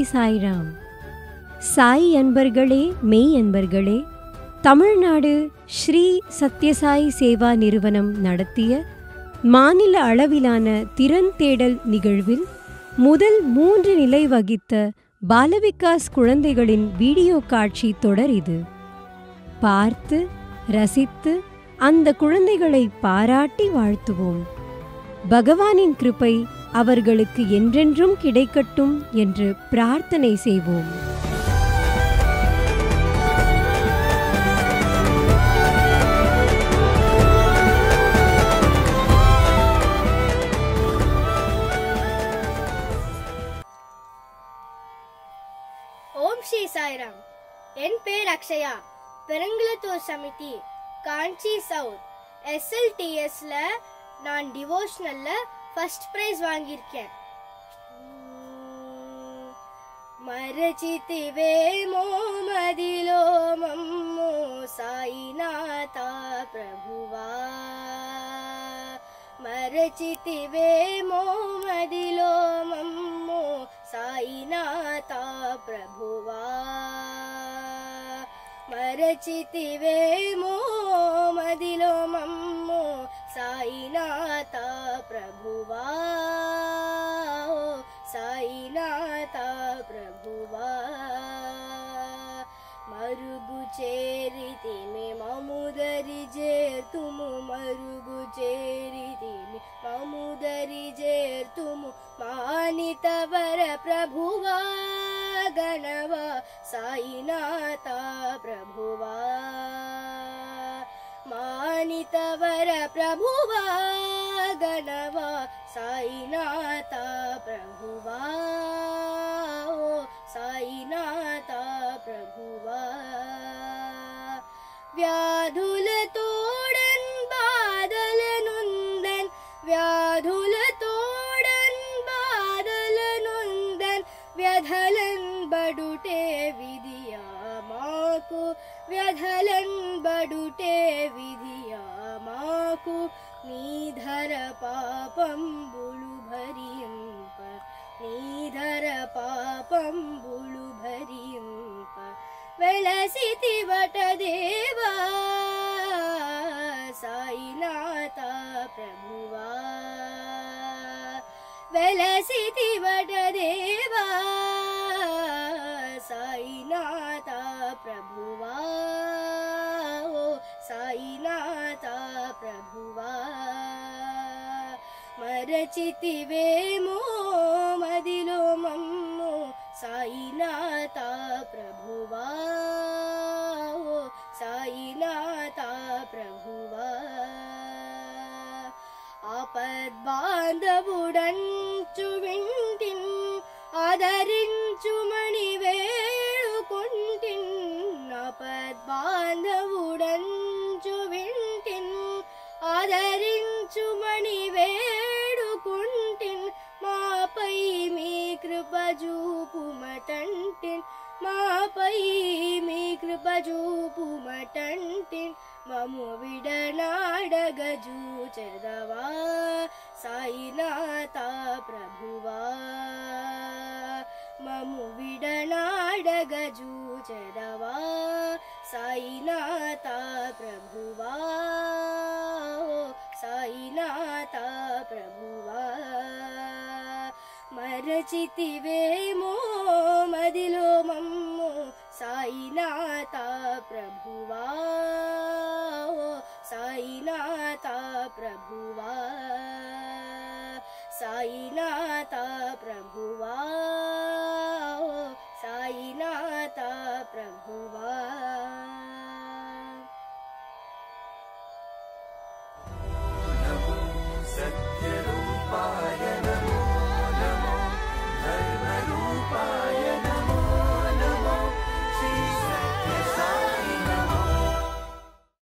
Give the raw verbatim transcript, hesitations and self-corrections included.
சாய்ராம். சாய் அன்பர்களே, மெய் அன்பர்களே, தமிழ்நாடு ஸ்ரீ சத்யசாய் சேவா நிறுவனம் நடத்திய மாநில அளவிலான திறன் தேடல் நிகழ்வில் முதல் மூன்று நிலை வகித்த பாலவிகாஸ் குழந்தைகளின் வீடியோ காட்சி தொடர் இது. பார்த்து ரசித்து அந்த குழந்தைகளை பாராட்டி வாழ்த்துவோம். பகவானின் கிருபை அவர்களுக்கு என்றென்றும் கிடைக்கட்டும் என்று பிரார்த்தனை செய்வோம். ஓம் ஸ்ரீ சாய்ராம். என் பேர் அக்ஷயா. பெருங்குளத்தூர் சமிதி, காஞ்சி சவுத் எஸ்எல்டிஎஸ்ல நான் டிவோஷனல்ல ஃபர்ஸ்ட் பிரைஸ் வாங்கியிருக்கேன். மரச்சித்திவே மோமதிலோ மம்மோ சாயிநாதா பிரபுவா. மரச்சித்திவே மோமதிலோ மம்மோ సాయినాథా ప్రభువా. మరచితివే మోమదిలో మమ్మో సాయినాథా ప్రభువా. సాయినాథా ప్రభువా. మరుగు చేరితిమి మముదరి చేర్తుము, మరుగు చేరితిమి మముదరి చేర్తుము, మానితవర ప్రభువా గణవా సాయినాథా ప్రభువా. మానితవర ప్రభువా గణవా సాయినాథా ప్రభువా. సాయినాథా ప్రభువా. వ్యాధుల తోడన్ బాధల నుందన్, వ్యాధుల తోడన్ బాధల నుందన్, వ్యధలన్ బడుటే విధియా మాకు, వ్యధలన్ బడుటే విధియా మాకు. నీధర పాపంబులు భరింప, నీధర పాపంబులు భరింప, వెలసితివట దేవా సాయినాథా ప్రభువా. వెలసితివట దేవా సాయినాథా ప్రభువా. సాయినాథా ప్రభువా. మరచితివే మోమదిలో మమ్మో సాయినాథా ప్రభువా. సాయినాథా ప్రభువా. ఆపద్బాంధవుడంచు వింటిన్, ఆదరించుమణి వేడుకొంటిన్. ఆపద్బాంధవుడంచు వింటిన్, ఆదరించుమణి వేడుకొంటిన్. మాపై మీ కృప చూపుమటంటిన్, మాపై మీ కృప చూపుమటంటిన్. మము విడనాడగ జూచెదవా సాయినాథా ప్రభువా. మము విడనాడగ జూచెదవా సాయినాథా ప్రభువా. సాయినాథా ప్రభువా. మరచితివే మోమదిలో మమ్మో సాయినాథా ప్రభువా. సాయినాథా ప్రభువా. సాయినాథా